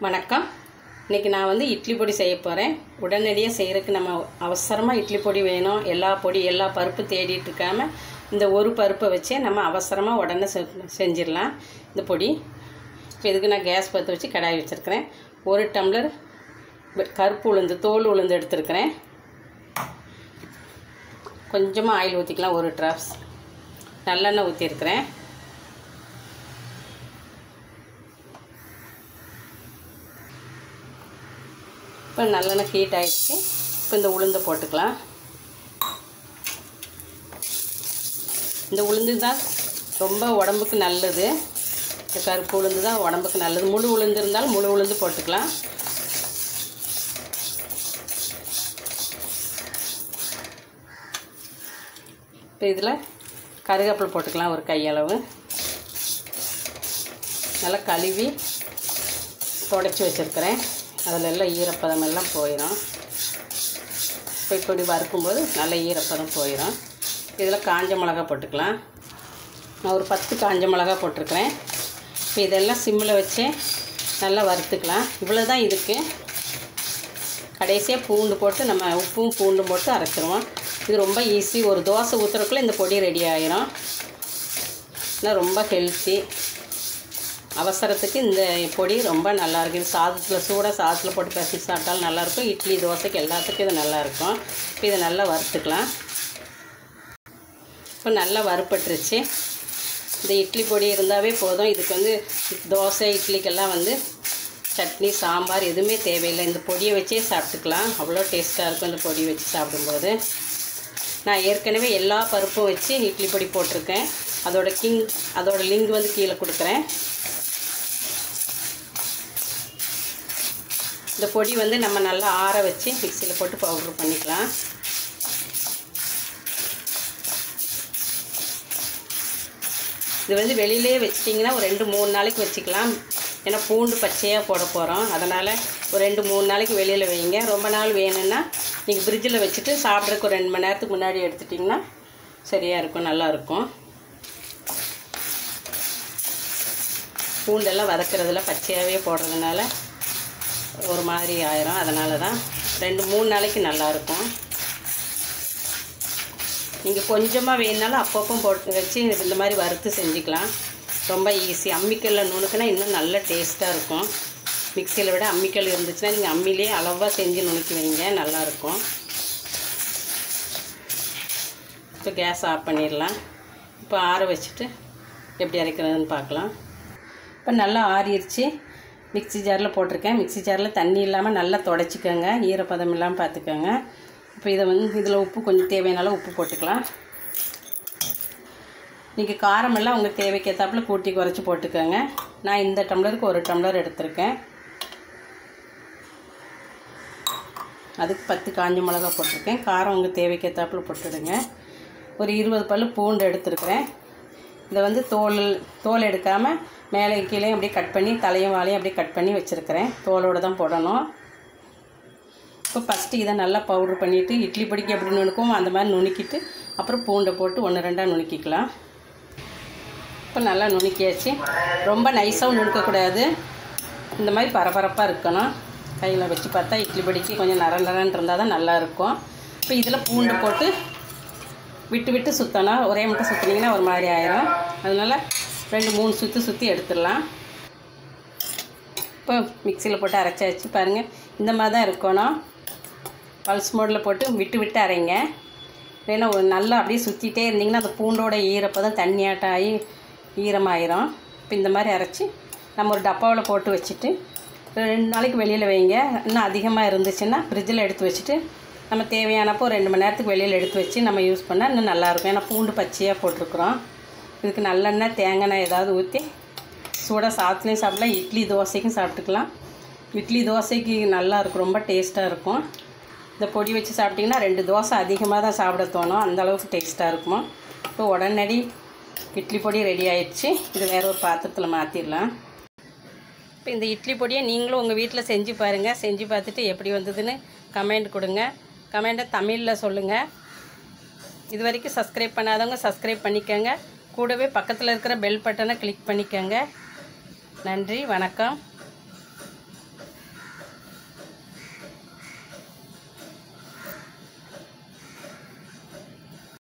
வணக்கம். இன்றைக்கி நான் வந்து இட்லி பொடி செய்ய போகிறேன். உடனடியாக செய்கிறதுக்கு நம்ம அவசரமாக இட்லி பொடி வேணும். எல்லா பருப்பு தேடிட்டு இருக்காமல் இந்த ஒரு பருப்பை வச்சு நம்ம அவசரமாக உடனே செஞ்சிடலாம் இந்த பொடி. இப்போ இதுக்கு நான் கேஸ் பற்ற வச்சு கடாய் வச்சுருக்கிறேன். 1 டம்ளர் கருப்பு உளுந்து, தோல் உளுந்து எடுத்துருக்கிறேன். கொஞ்சமாக ஆயில் ஊற்றிக்கலாம். 1 ட்ராப்ஸ் நல்லெண்ணெய் ஊற்றிருக்கிறேன். இப்போ நல்லெண்ணெய் ஹீட் ஆகிடுச்சு. இப்போ இந்த உளுந்தை போட்டுக்கலாம். இந்த உளுந்து தான் ரொம்ப உடம்புக்கு நல்லது. இந்த கருப்பு உளுந்து தான் உடம்புக்கு நல்லது. முழு உளுந்து இருந்தாலும் முழு உளுந்து போட்டுக்கலாம். இப்போ இதில் கருவேப்பிலை போட்டுக்கலாம். ஒரு கையளவு நல்லா கழுவி துடைச்சி வச்சுருக்கிறேன். அதில் எல்லாம் ஈரப்பதம் எல்லாம் போயிடும். இப்போ இப்படி வறுக்கும்போது நல்ல ஈரப்பதம் போயிடும். இதில் காஞ்ச மிளகா போட்டுக்கலாம். நான் ஒரு 10 காஞ்ச மிளகா போட்டிருக்கிறேன். இப்போ இதெல்லாம் சிம்மில் வச்சு நல்லா வறுத்துக்கலாம். இவ்வளோ தான் இதுக்கு. கடைசியாக பூண்டு போட்டு நம்ம உப்பும் பூண்டும் போட்டு அரைச்சிருவோம். இது ரொம்ப ஈஸி. ஒரு தோசை ஊற்றுறதுக்குள்ளே இந்த பொடி ரெடி ஆகிரும். ஆனால் ரொம்ப ஹெல்த்தி. அவசரத்துக்கு இந்த பொடி ரொம்ப நல்லாயிருக்கும். இது சூடாக சாதத்தில் போட்டு பிசைஞ்சு சாப்பிட்டாலும் நல்லாயிருக்கும். இட்லி, தோசைக்கு எல்லாத்துக்கும் இது நல்லாயிருக்கும். இப்போ இதை நல்லா வறுத்துக்கலாம். இப்போ நல்லா வறுப்பட்டுருச்சு. இந்த இட்லி பொடி இருந்தாவே போதும். இதுக்கு வந்து தோசை, இட்லிக்கெல்லாம் வந்து சட்னி, சாம்பார் எதுவுமே தேவையில்லை. இந்த பொடியை வச்சே சாப்பிட்டுக்கலாம். அவ்வளோ டேஸ்ட்டாக இருக்கும் இந்த பொடி வச்சு சாப்பிடும்போது. நான் ஏற்கனவே எல்லா பருப்பும் வச்சு இட்லி பொடி போட்டிருக்கேன். அதோட லிங்க் வந்து கீழே கொடுக்குறேன். இந்த பொடி வந்து நம்ம நல்லா ஆற வச்சு மிக்சியில் போட்டு பவுட்ரு பண்ணிக்கலாம். இது வந்து வெளியிலே வச்சிட்டிங்கன்னா ஒரு 2-3 நாளைக்கு வச்சுக்கலாம். ஏன்னா பூண்டு பச்சையாக போட போகிறோம். அதனால் ஒரு 2-3 நாளைக்கு வெளியில் வைங்க. ரொம்ப நாள் வேணும்னா நீங்கள் ஃப்ரிட்ஜில் வச்சுட்டு சாப்பிட்றதுக்கு ஒரு 2 மணி நேரத்துக்கு முன்னாடி எடுத்துட்டிங்கன்னா சரியாக இருக்கும், நல்லாயிருக்கும். பூண்டெல்லாம் வதக்கிறதுல பச்சையாகவே போடுறதுனால ஒரு மாதிரி ஆயிரும். அதனால தான் 2-3 நாளைக்கு நல்லாயிருக்கும். நீங்கள் கொஞ்சமாக வேணுனாலும் அப்பப்போ போட்டு வச்சு இந்த மாதிரி வறுத்து செஞ்சுக்கலாம். ரொம்ப ஈஸி. அம்மிக்கல்லில் நுணுக்குனா இன்னும் நல்ல டேஸ்ட்டாக இருக்கும். மிக்சியில் விட அம்மிக்கல் இருந்துச்சுன்னா நீங்கள் அம்மிலே அளவாக செஞ்சு நுணுக்கி வைங்க, நல்லாயிருக்கும். இப்போ கேஸ் ஆஃப் பண்ணிடலாம். இப்போ ஆற வச்சுட்டு எப்படி அரைக்கிறதுன்னு பார்க்கலாம். இப்போ நல்லா ஆறிடுச்சு. மிக்ஸி ஜாரில் போட்டிருக்கேன். மிக்ஸி ஜாரில் தண்ணி இல்லாமல் நல்லா துடைச்சிக்கோங்க, ஈரப்பதம் இல்லாமல் பார்த்துக்கோங்க. இப்போ இதை வந்து இதில் உப்பு கொஞ்சம் தேவையான உப்பு போட்டுக்கலாம். நீங்கள் காரமெல்லாம் உங்கள் தேவைக்கு ஏற்றாப்புல கூட்டி குறைச்சி போட்டுக்கோங்க. நான் இந்த டம்ளருக்கு 1 டம்ளர் எடுத்திருக்கேன். அதுக்கு 10 காஞ்ச மிளகா போட்டிருக்கேன். காரம் உங்கள் தேவைக்கு ஏற்றாப்புல போட்டுடுங்க. ஒரு 20 பல் பூண்டு எடுத்துருக்கிறேன். இதை வந்து தோல் எடுக்காமல் மேலே கீழே அப்படியே கட் பண்ணி தலையும் வாழையும் அப்படியே கட் பண்ணி வச்சுருக்கிறேன். தோலோடு தான் போடணும். இப்போ ஃபஸ்ட்டு இதை நல்லா பவுட்ரு பண்ணிவிட்டு இட்லி பொடிக்கு எப்படி நுணுக்கும் அந்த மாதிரி நுணுக்கிட்டு அப்புறம் பூண்டை போட்டு 1-2 நுணுக்கிக்கலாம். இப்போ நல்லா நுணுக்கியாச்சு. ரொம்ப நைஸாகவும் நுணுக்கக்கூடாது. இந்த மாதிரி பரபரப்பாக இருக்கணும். கையில் வச்சு பார்த்தா இட்லி பொடிக்கு கொஞ்சம் நரன்னு இருந்தால் தான் நல்லாயிருக்கும். இப்போ இதில் பூண்டு போட்டு விட்டு சுற்றணும். ஒரே மட்டும் சுற்றினீங்கன்னா ஒரு மாதிரி ஆயிரும். அதனால் 2-3 சுற்றி எடுத்துடலாம். இப்போ மிக்சியில் போட்டு அரைச்சாச்சு. பாருங்கள், இந்த மாதிரி தான் இருக்கணும். பல்ஸ் மோடில் போட்டு விட்டு அரைங்க. ஏன்னா நல்லா அப்படியே சுற்றிட்டே இருந்திங்கன்னா அந்த பூண்டோட ஈரப்பதம் தண்ணியாட்டம் ஆகி ஈரமாயிரும். இப்போ இந்த மாதிரி அரைச்சி நம்ம ஒரு டப்பாவில் போட்டு வச்சுட்டு 2 நாளைக்கு வெளியில் வைங்க. இன்னும் அதிகமாக இருந்துச்சுன்னா ஃப்ரிட்ஜில் எடுத்து வச்சுட்டு நம்ம தேவையானப்போ ஒரு 2 மணி நேரத்துக்கு வெளியில் எடுத்து வச்சு நம்ம யூஸ் பண்ணால் இன்னும் நல்லாயிருக்கும். ஏன்னா பூண்டு பச்சையாக போட்டிருக்குறோம். இதுக்கு நல்லெண்ணெய், தேங்காய் ஏதாவது ஊற்றி சூடாக சாதத்துலேயும் சாப்பிடலாம், இட்லி தோசைக்கும் சாப்பிட்டுக்கலாம். இட்லி தோசைக்கு நல்லாயிருக்கும், ரொம்ப டேஸ்ட்டாக இருக்கும். இந்த பொடி வச்சு சாப்பிட்டிங்கன்னா 2 தோசை அதிகமாக தான் சாப்பிட தோணும். அந்தளவுக்கு டேஸ்ட்டாக இருக்கும். இப்போ உடனடி இட்லி பொடி ரெடி ஆயிடுச்சு. இது வேறு ஒரு பாத்திரத்தில் மாற்றிடலாம். இப்போ இந்த இட்லி பொடியை நீங்களும் உங்கள் வீட்டில் செஞ்சு பாருங்கள். செஞ்சு பார்த்துட்டு எப்படி வந்ததுன்னு கமெண்ட் கொடுங்க. கமெண்ட்டை தமிழில் சொல்லுங்கள். இது வரைக்கும் சப்ஸ்கிரைப் பண்ணாதவங்க சப்ஸ்கிரைப் பண்ணிக்கோங்க. கூடவே பக்கத்தில் இருக்கிற பெல் பட்டனை கிளிக் பண்ணிக்கோங்க. நன்றி, வணக்கம்.